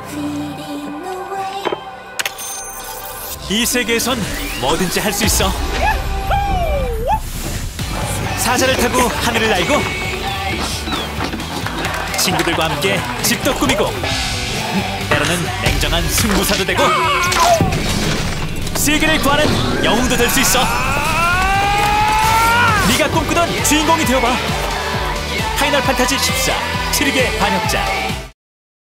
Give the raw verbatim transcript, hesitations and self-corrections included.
이 세계에선 뭐든지 할 수 있어. 사자를 타고 하늘을 날고, 친구들과 함께 집도 꾸미고, 때로는 냉정한 승부사도 되고, 세계를 구하는 영웅도 될 수 있어. 네가 꿈꾸던 주인공이 되어봐. 파이널 판타지 십사 칠흑의 반역자.